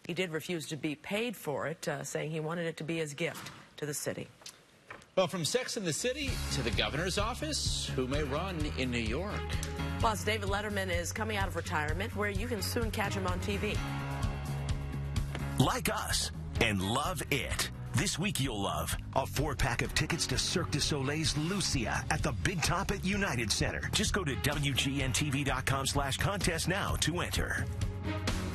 He did refuse to be paid for it, saying he wanted it to be his gift to the city. Well, from Sex and the City to the governor's office, who may run in New York? Plus, David Letterman is coming out of retirement, where you can soon catch him on TV. Like us and love it. This week you'll love a 4-pack of tickets to Cirque du Soleil's Lucia at the Big Top at United Center. Just go to WGNTV.com/contest now to enter.